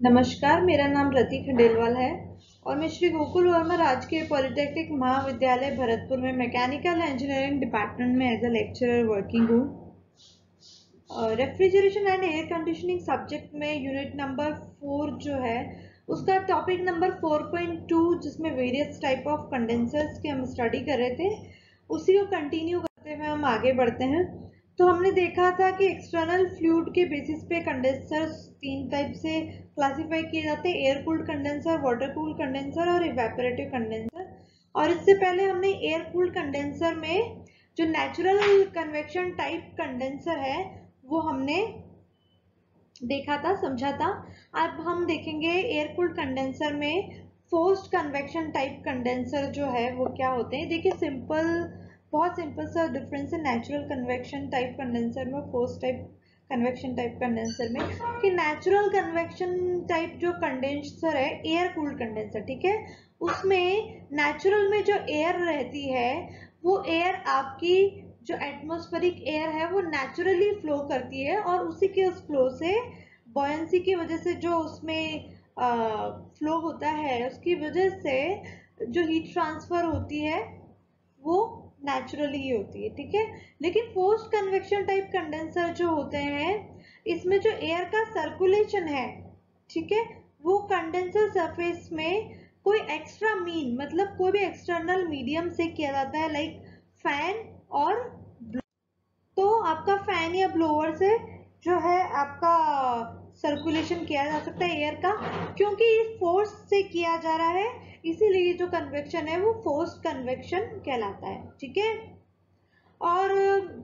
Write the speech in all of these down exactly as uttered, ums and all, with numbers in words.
नमस्कार, मेरा नाम रति खंडेलवाल है और मैं श्री गोकुल वर्मा राजकीय पॉलिटेक्निक महाविद्यालय भरतपुर में मैकेनिकल इंजीनियरिंग डिपार्टमेंट में एज अ लेक्चरर वर्किंग हूँ। Refrigeration and air conditioning subject में यूनिट नंबर फोर जो है उसका topic number four point two, जिसमें वेरियस टाइप ऑफ कंडेंसर्स की हम स्टडी कर रहे थे, उसी को कंटिन्यू करते हुए हम आगे बढ़ते हैं। तो हमने देखा था कि एक्सटर्नल फ्लूइड के बेसिस पे कंडेंसर्स तीन टाइप से क्लासिफाई किए जाते हैं: air cooled condenser, water cooled condenser और इवेपोरेटिव कंडेंसर। और इससे पहले हमने एयर कूल्ड कंडेंसर में जो नेचुरल कन्वेक्शन टाइप कंडेंसर है वो हमने देखा था, समझा था। अब हम देखेंगे एयर कूल्ड कंडेंसर में फोर्स्ड कन्वेक्शन टाइप कंडेंसर जो है वो क्या होते हैं। देखिए, सिंपल बहुत सिंपल सा डिफरेंस है नेचुरल कन्वेक्शन टाइप कंडेंसर में, forced type convection type condenser में, कि नेचुरल कन्वेक्शन टाइप जो कंडेंसर है एयर कूल्ड कंडेंसर, ठीक है, उसमें नेचुरल में जो एयर रहती है वो एयर आपकी जो एटमॉस्फेरिक एयर है वो नेचुरली फ्लो करती है और उसी के उस फ्लो से बॉयंसी की वजह से जो उसमें फ्लो होता है उसकी वजह से जो हीट ट्रांसफर होती है वो नेचुरली ही होती है, ठीक है। लेकिन फोर्स्ड कन्वेक्शन टाइप कंडेंसर जो होते हैं इसमें जो एयर का सर्कुलेशन है, ठीक है, वो कंडेंसर सरफेस में कोई एक्स्ट्रा मीन मतलब कोई भी एक्सटर्नल मीडियम से किया जाता है, लाइक फैन और तो आपका फैन या ब्लोअर से जो है आपका सर्कुलेशन किया जा सकता है एयर का, क्योंकि फोर्स से किया जा रहा है, इसीलिए जो कन्वेक्शन है वो फोर्स्ड कन्वेक्शन कहलाता है, ठीक है। और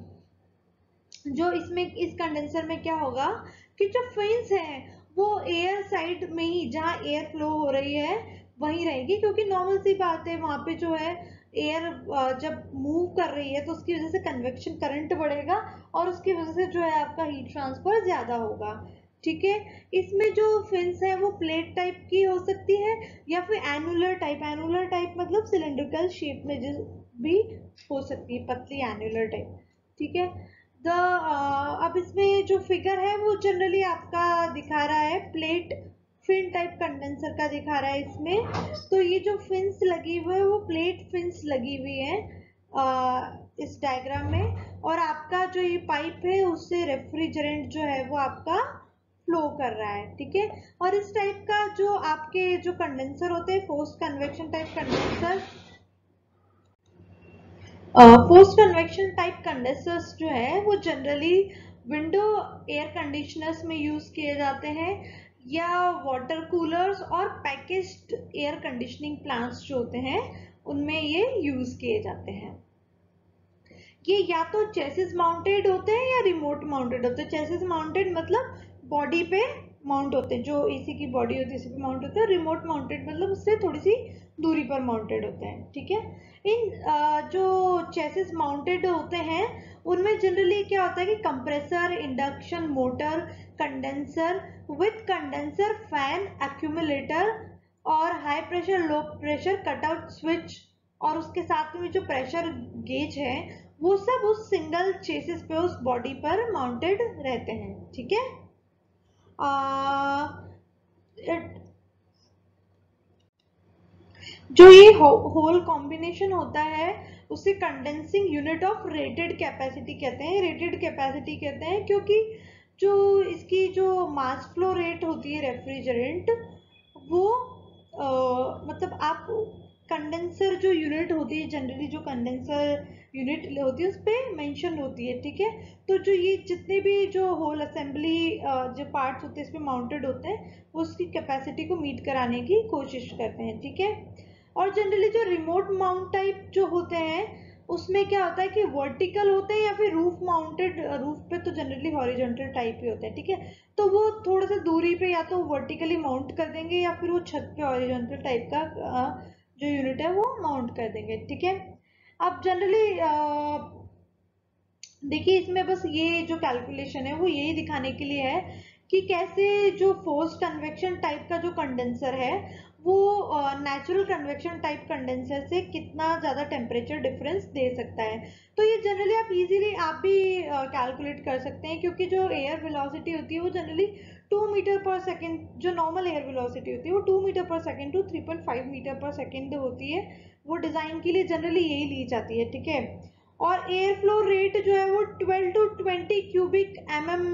जो इसमें इस कंडेंसर में क्या होगा कि जो फिन्स है वो एयर साइड में ही, जहाँ एयर फ्लो हो रही है वहीं रहेगी, क्योंकि नॉर्मल सी बात है वहां पे जो है एयर जब मूव कर रही है तो उसकी वजह से कन्वेक्शन करंट बढ़ेगा और उसकी वजह से जो है आपका हीट ट्रांसफर ज्यादा होगा, ठीक है। इसमें जो फिन्स है वो प्लेट टाइप की हो सकती है या फिर एनुलर टाइप। एनुलर टाइप मतलब सिलेंड्रिकल शेप में जो भी हो सकती है, पतली एनुलर टाइप, ठीक है। द अब इसमें जो फिगर है वो जनरली आपका दिखा रहा है प्लेट फिन टाइप कंडेंसर का दिखा रहा है इसमें। तो ये जो फिन्स लगी हुई है वो प्लेट फिन्स लगी हुई है इस डायग्राम में, और आपका जो ये पाइप है उससे रेफ्रिजरेंट जो है वो आपका फ्लो कर रहा है, ठीक है। और इस टाइप का जो आपके जो कंडेंसर होते हैं forced convection type condenser, forced convection type condensers जो है वो जनरली विंडो एयर कंडीशनर्स में यूज किए जाते हैं या वाटर कूलर्स और पैकेज्ड एयर कंडीशनिंग प्लांट्स जो होते हैं उनमें ये यूज किए जाते हैं। ये या तो चेसिस माउंटेड होते हैं या रिमोट माउंटेड होते हैं। चेसिस माउंटेड मतलब बॉडी पे माउंट होते हैं, जो एसी की बॉडी होती है इसी पे माउंट होते हैं। रिमोट माउंटेड मतलब उससे थोड़ी सी दूरी पर माउंटेड होते हैं, ठीक है। इन जो चेसिस माउंटेड होते हैं उनमें जनरली क्या होता है कि compressor, induction motor, condenser with condenser fan, accumulator और high pressure low pressure cutout switch, और उसके साथ में जो प्रेशर गेज है वो सब उस सिंगल चेसिस पे, उस बॉडी पर माउंटेड रहते हैं, ठीक है। जो ये होल कॉम्बिनेशन होता है उसे condensing unit of rated capacity कहते हैं। रेटेड कैपेसिटी कहते हैं क्योंकि जो इसकी जो मास फ्लो रेट होती है रेफ्रिजरेंट वो आ, मतलब आप कंडेंसर जो यूनिट होती है, जनरली जो कंडेंसर यूनिट होती है उस पर मेंशन होती है, ठीक है। तो जो ये जितने भी जो होल असेंबली जो पार्ट्स होते हैं इसमें माउंटेड होते हैं वो उसकी कैपेसिटी को मीट कराने की कोशिश करते हैं, ठीक है। और जनरली जो रिमोट माउंट टाइप जो होते हैं उसमें क्या होता है कि वर्टिकल होते हैं या फिर रूफ माउंटेड, रूफ पे तो जनरली हॉरिजॉन्टल टाइप ही होते हैं, ठीक है। तो वो थोड़ा सा दूरी पे या तो वर्टिकली माउंट कर देंगे या फिर वो छत पे हॉरिजॉन्टल टाइप का जो यूनिट है वो माउंट कर देंगे, ठीक है। अब जनरली देखिए इसमें बस ये जो कैलकुलेशन है वो यही दिखाने के लिए है कि कैसे जो फोर्स्ड कन्वेक्शन टाइप का जो कंडेंसर है वो नेचुरल कन्वेक्शन टाइप कंडेंसर से कितना ज़्यादा टेम्परेचर डिफरेंस दे सकता है। तो ये जनरली आप इजीली आप भी कैलकुलेट कर सकते हैं, क्योंकि जो एयर वेलोसिटी होती है वो generally two metre per second जो नॉर्मल एयर वेलोसिटी होती है वो two metre per second two three point five metre per second होती है, वो डिज़ाइन के लिए जनरली यही ली जाती है, ठीक है। और एयर फ्लो रेट जो है वो twelve to twenty cubic M M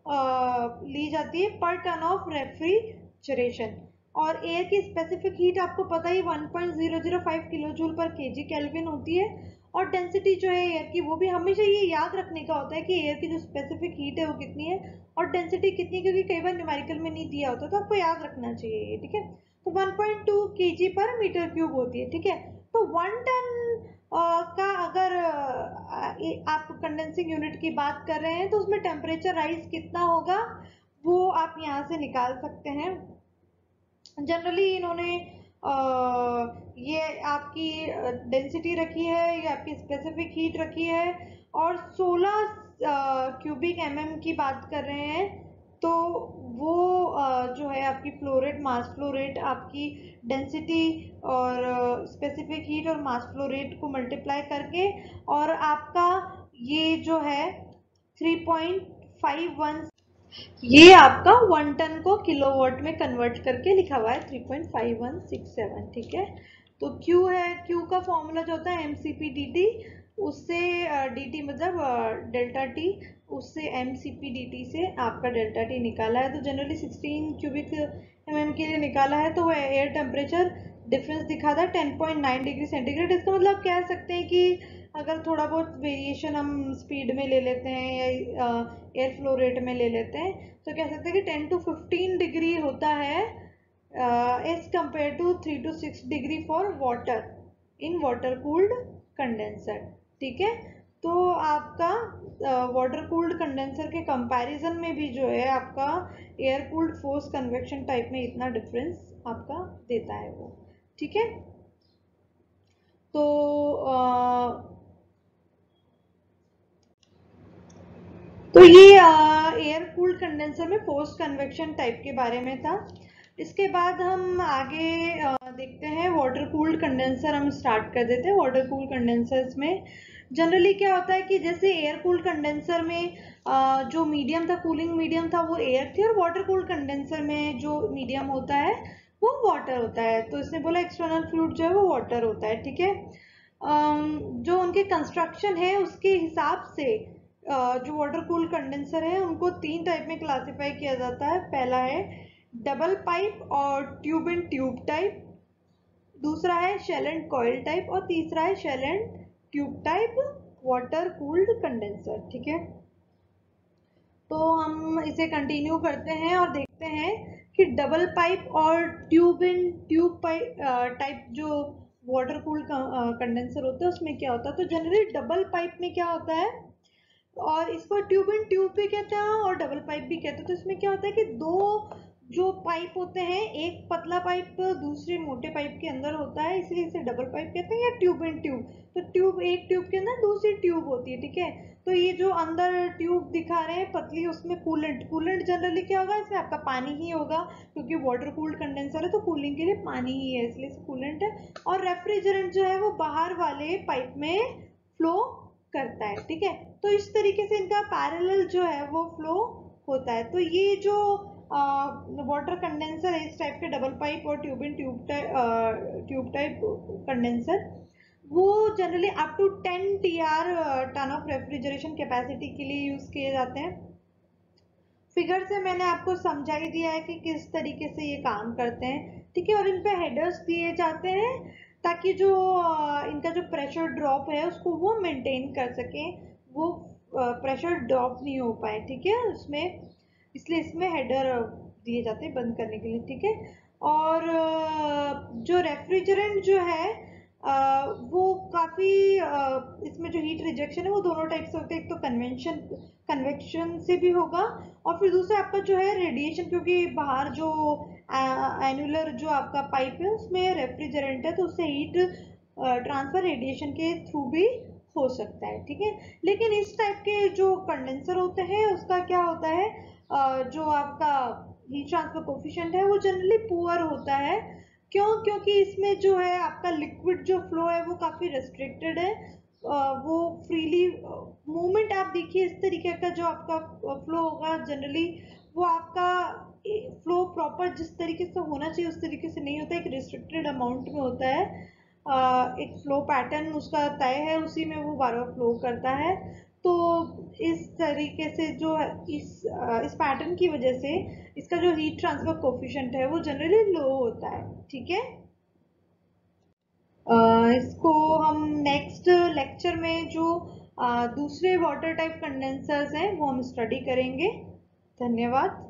ली जाती है पर टन ऑफ रेफ्रिजरेशन। और एयर की स्पेसिफिक हीट आपको पता ही one point zero zero five kilo joule per KG kelvin होती है। और डेंसिटी जो है एयर की वो भी हमेशा ये याद रखने का होता है कि एयर की जो स्पेसिफिक हीट है वो कितनी है और डेंसिटी कितनी, क्योंकि कई बार न्यूमेरिकल में नहीं दिया होता तो आपको याद रखना चाहिए, ठीक है। तो one point two KG per metre cube होती है, ठीक है। तो वन टन का अगर आ, आप कंडेंसिंग यूनिट की बात कर रहे हैं तो उसमें टेम्परेचर राइज कितना होगा वो आप यहाँ से निकाल सकते हैं। जनरली इन्होंने आ, ये आपकी डेंसिटी रखी है, ये आपकी स्पेसिफिक हीट रखी है और सोलह क्यूबिक एमएम की बात कर रहे हैं तो वो आ, जो है आपकी flow rate, mass flow rate, आपकी डेंसिटी और स्पेसिफिक हीट और मास फ्लो रेट को मल्टीप्लाई करके और आपका ये जो है थ्री पॉइंट फाइव वन, ये आपका वन टन को किलोवाट में कन्वर्ट करके लिखा हुआ है three point five one six seven, ठीक है। तो Q है, Q का फॉर्मूला जो होता है M C P D T, उससे डी टी मतलब डेल्टा टी, उससे M C P D T से आपका डेल्टा टी निकाला है। तो जनरली सिक्सटीन क्यूबिक एम के लिए निकाला है तो वो एयर टेम्परेचर डिफरेंस दिखा था ten point nine degree centigrade. इसका मतलब कह सकते हैं कि अगर थोड़ा बहुत वेरिएशन हम स्पीड में ले लेते हैं या एयर फ्लो रेट में ले लेते हैं तो कह सकते हैं कि टेन टू फिफ्टीन डिग्री होता है as compare to three to six degree for water in water cooled condenser, ठीक है। तो आपका वाटर कूल्ड कंडेंसर के कंपैरिजन में भी जो है आपका air cooled force convection type में इतना डिफरेंस आपका देता है वो, ठीक है। तो आ, तो ये एयर कूल्ड कंडेंसर में फोर्स कन्वेक्शन टाइप के बारे में था। इसके बाद हम आगे आ, देखते हैं वाटर कूल्ड कंडेंसर, हम स्टार्ट कर देते हैं। वाटर कूल्ड कंडेंसर्स में जनरली क्या होता है कि जैसे एयर कूल्ड कंडेंसर में आ, जो मीडियम था, कूलिंग मीडियम था, वो एयर थी और वाटर कूल्ड कंडेंसर में जो मीडियम होता है वो वाटर होता है। तो इसने बोला एक्सटर्नल फ्लूइड जो है वो वाटर होता है, ठीक है। जो उनके कंस्ट्रक्शन है उसके हिसाब से जो वाटर कूल कंडेंसर है उनको तीन टाइप में क्लासिफाई किया जाता है। पहला है डबल पाइप और ट्यूब इन ट्यूब टाइप, दूसरा है शेल एंड कॉइल टाइप और तीसरा है shell and tube type water cooled condenser, ठीक है। तो हम इसे कंटिन्यू करते हैं और देखते हैं कि डबल पाइप और ट्यूब इन ट्यूब टाइप जो वाटर कूल्ड कंडेंसर होता है उसमें क्या होता है। तो जनरली डबल पाइप में क्या होता है, और इसको ट्यूब इन ट्यूब भी कहते हैं और डबल पाइप भी कहते हैं। तो इसमें क्या होता है कि दो जो पाइप होते हैं, एक पतला पाइप दूसरे मोटे पाइप के अंदर होता है, इसलिए इसे डबल पाइप कहते हैं या ट्यूब इन ट्यूब। तो ट्यूब, एक ट्यूब के अंदर दूसरी ट्यूब होती है, ठीक है। तो ये जो अंदर ट्यूब दिखा रहे हैं पतली, उसमें कूलेंट, कूलेंट जनरली क्या होगा, इसमें आपका पानी ही होगा क्योंकि वाटर कूल्ड कंडेंसर है तो कूलिंग के लिए पानी ही है, इसलिए कूलेंट है। और रेफ्रिजरेंट जो है वो बाहर वाले पाइप में फ्लो करता है, ठीक है। तो इस तरीके से इनका पैरेलल जो है वो फ्लो होता है। तो ये जो वाटर कंडेंसर है इस टाइप के डबल पाइप और tube in tube type tube type condenser, वो generally up to ten T R ton of refrigeration capacity के लिए यूज किए जाते हैं। फिगर से मैंने आपको समझा ही दिया है कि किस तरीके से ये काम करते हैं, ठीक है। और इन पे हेडर्स दिए जाते हैं ताकि जो इनका जो प्रेशर ड्रॉप है उसको वो मेंटेन कर सकें, वो प्रेशर ड्रॉप नहीं हो पाए, ठीक है उसमें, इसलिए इसमें हेडर दिए जाते हैं बंद करने के लिए, ठीक है। और जो रेफ्रिजरेंट जो है वो काफ़ी, इसमें जो हीट रिजेक्शन है वो दोनों टाइप से होते हैं, एक तो कन्वेंशन कन्वेक्शन से भी होगा और फिर दूसरा आपका जो है रेडिएशन, क्योंकि बाहर जो एनुलर जो आपका पाइप है उसमें रेफ्रिजरेंट है तो उससे हीट ट्रांसफर रेडिएशन के थ्रू भी हो सकता है, ठीक है। लेकिन इस टाइप के जो कंडेंसर होते हैं उसका क्या होता है, जो आपका हीट ट्रांसफर कोफिशिएंट है वो जनरली पुअर होता है। क्यों? क्योंकि इसमें जो है आपका लिक्विड जो फ्लो है वो काफ़ी रेस्ट्रिक्टेड है, वो फ्रीली मूवमेंट, आप देखिए इस तरीके का जो आपका फ्लो होगा जनरली वो आपका फ्लो प्रॉपर जिस तरीके से होना चाहिए उस तरीके से नहीं होता, एक रिस्ट्रिक्टेड अमाउंट में होता है। uh, एक फ्लो पैटर्न उसका तय है, उसी में वो बार बार फ्लो करता है। तो इस तरीके से जो इस इस पैटर्न की वजह से इसका जो हीट ट्रांसफर कोफिशिएंट है वो जनरली लो होता है। ठीक है, uh, इसको हम नेक्स्ट लेक्चर में जो uh, दूसरे वाटर टाइप कंडेंसर्स हैं वो हम स्टडी करेंगे। धन्यवाद।